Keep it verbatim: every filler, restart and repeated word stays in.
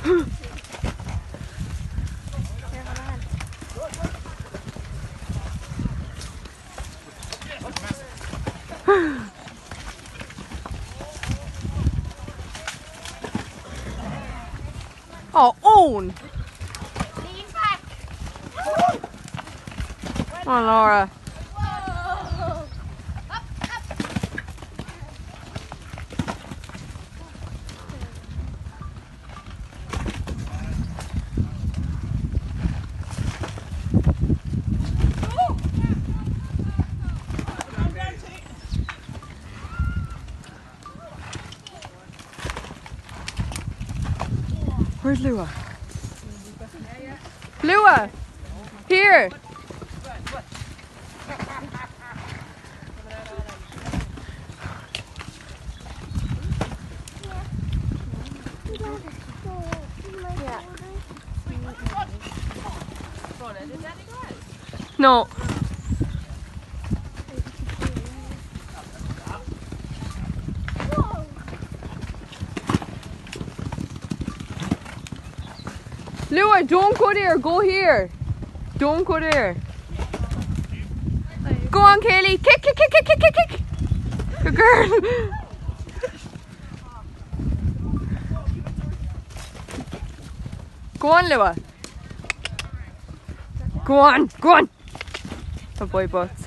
Oh, Owen! Lean back. Come on, Laura. Whoa. Up, up. Where's Lua? Lua! Here! No. Lua, don't go there, go here. Don't go there. Go on, Kaylee. Kick, kick, kick, kick, kick, kick, kick. Good girl. Go on, Lua. Go on, go on. The boy butts.